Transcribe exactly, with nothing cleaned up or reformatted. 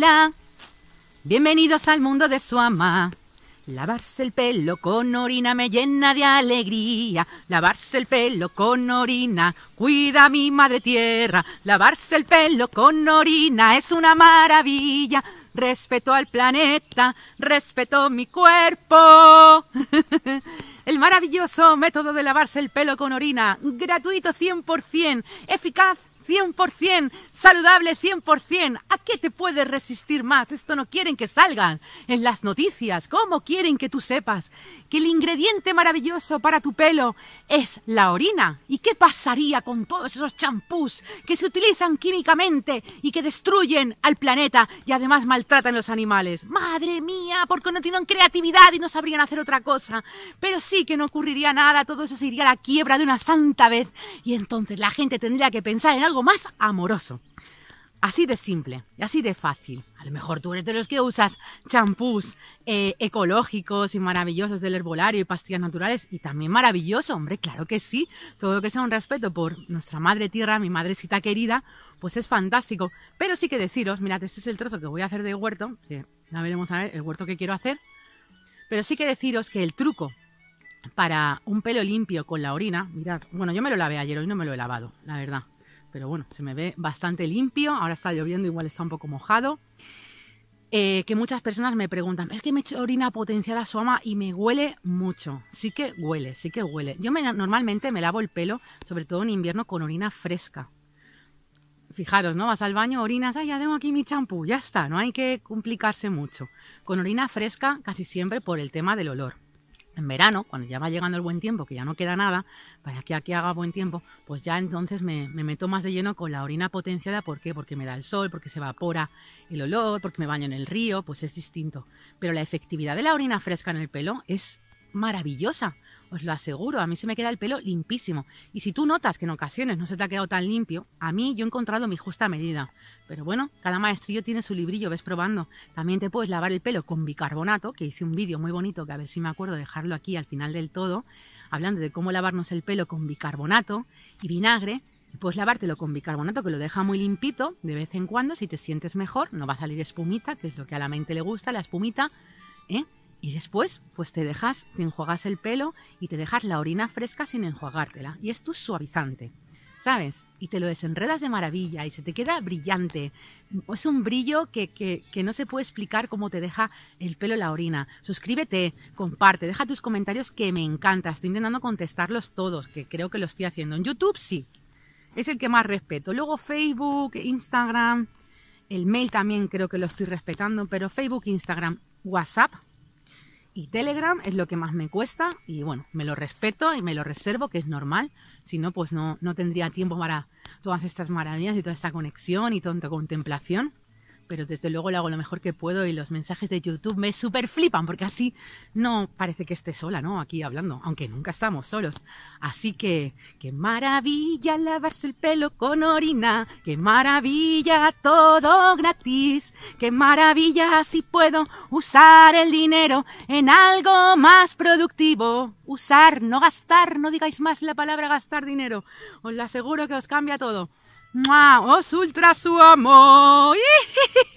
hola, bienvenidos al mundo de su ama. Lavarse el pelo con orina me llena de alegría. Lavarse el pelo con orina cuida a mi madre tierra. Lavarse el pelo con orina es una maravilla. Respeto al planeta, respeto mi cuerpo. El maravilloso método de lavarse el pelo con orina, gratuito cien por cien, eficaz cien por cien, saludable cien por cien. ¿A qué te puedes resistir más? Esto no quieren que salgan en las noticias. ¿Cómo quieren que tú sepas que el ingrediente maravilloso para tu pelo es la orina? ¿Y qué pasaría con todos esos champús que se utilizan químicamente y que destruyen al planeta y además maltratan a los animales? ¡Madre mía! Porque no tienen creatividad y no sabrían hacer otra cosa. Pero sí que no ocurriría nada, todo eso se iría a la quiebra de una santa vez y entonces la gente tendría que pensar en algo más amoroso. Así de simple y así de fácil. A lo mejor tú eres de los que usas champús eh, ecológicos y maravillosos del herbolario y pastillas naturales, y también maravilloso, hombre, claro que sí. Todo lo que sea un respeto por nuestra madre tierra, mi madrecita querida, pues es fantástico. Pero sí que deciros, mirad, este es el trozo que voy a hacer de huerto, que ya veremos a ver el huerto que quiero hacer. Pero sí que deciros que el truco para un pelo limpio con la orina, mirad, bueno, yo me lo lavé ayer, hoy no me lo he lavado, la verdad. Pero bueno, se me ve bastante limpio. Ahora está lloviendo, igual está un poco mojado. Eh, que muchas personas me preguntan, es que me he hecho orina potenciada Suama y me huele mucho. Sí que huele, sí que huele. Yo me, normalmente me lavo el pelo, sobre todo en invierno, con orina fresca. Fijaros, ¿no? Vas al baño, orinas, ay, ya tengo aquí mi champú, ya está, no hay que complicarse mucho. Con orina fresca casi siempre por el tema del olor. En verano, cuando ya va llegando el buen tiempo, que ya no queda nada, para que aquí haga buen tiempo, pues ya entonces me, me meto más de lleno con la orina potenciada. ¿Por qué? Porque me da el sol, porque se evapora el olor, porque me baño en el río, pues es distinto. Pero la efectividad de la orina fresca en el pelo es maravillosa, os lo aseguro. A mí se me queda el pelo limpísimo. Y si tú notas que en ocasiones no se te ha quedado tan limpio, a mí yo he encontrado mi justa medida. Pero bueno, cada maestrillo tiene su librillo, ves probando. También te puedes lavar el pelo con bicarbonato, que hice un vídeo muy bonito, que a ver si me acuerdo de dejarlo aquí al final del todo, hablando de cómo lavarnos el pelo con bicarbonato y vinagre. Y puedes lavártelo con bicarbonato, que lo deja muy limpito de vez en cuando, si te sientes mejor. No va a salir espumita, que es lo que a la mente le gusta, la espumita, ¿eh? Y después, pues te dejas, te enjuagas el pelo y te dejas la orina fresca sin enjuagártela. Y es tu suavizante, ¿sabes? Y te lo desenredas de maravilla y se te queda brillante. Es un brillo que, que, que no se puede explicar cómo te deja el pelo la orina. Suscríbete, comparte, deja tus comentarios que me encanta. Estoy intentando contestarlos todos, que creo que lo estoy haciendo. En YouTube sí, es el que más respeto. Luego Facebook, Instagram, el mail también creo que lo estoy respetando. Pero Facebook, Instagram, WhatsApp y Telegram es lo que más me cuesta, y bueno, me lo respeto y me lo reservo, que es normal. Si no, pues no, no tendría tiempo para todas estas maravillas y toda esta conexión y tanta contemplación. Pero desde luego lo hago lo mejor que puedo, y los mensajes de YouTube me súper flipan, porque así no parece que esté sola, ¿no? Aquí hablando, aunque nunca estamos solos. Así que, qué maravilla lavarse el pelo con orina, qué maravilla, todo gratis, qué maravilla, así puedo usar el dinero en algo más productivo. Usar, no gastar, no digáis más la palabra gastar dinero, os lo aseguro que os cambia todo. ¡Mua! ¡Os ultra su amor!